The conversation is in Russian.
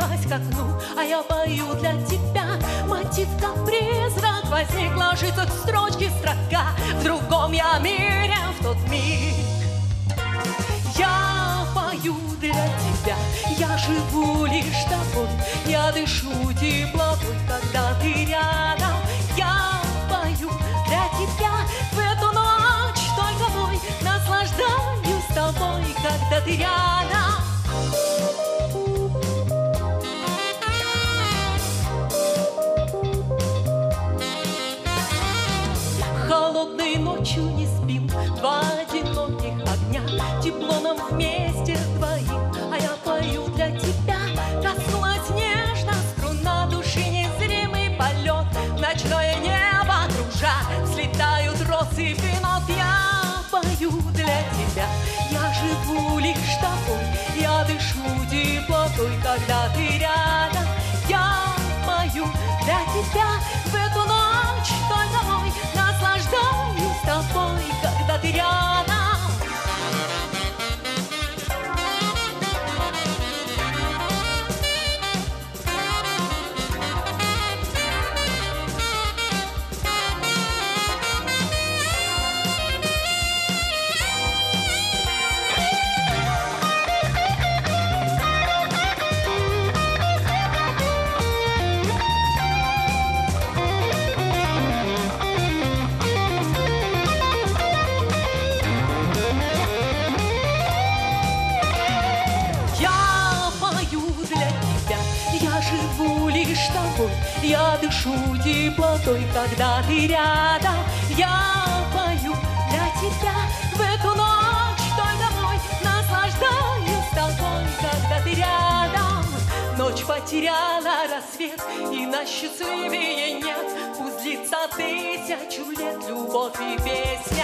прижалась к окну, а я пою для тебя. Мотив как призрак возник, ложится в строчке строка. В другом я мире, в тот миг я пою для тебя. Я живу лишь тобой, я дышу теплотой, когда ты рядом. Я пою для тебя в эту ночь только мой, наслаждаюсь тобой, когда ты рядом. Холодной ночью не спим, два одиноких огня, тепло нам вместе двоим, а я пою для тебя. Коснулась нежно струна души, незримый полет, ночное небо кружа, слетают россыпи нот. Я пою для тебя, я живу лишь тобой, я дышу теплотой, когда ты рядом. Я пою для тебя в эту ночь только мой, наслаждаюсь тобой, когда ты рядом. Живу лишь тобой, я дышу теплотой, когда ты рядом. Я пою для тебя в эту ночь только мой, наслаждаюсь тобой, когда ты рядом. Ночь потеряла рассвет, и на счастливее нет. Пусть длится 1000 лет любовь и песня.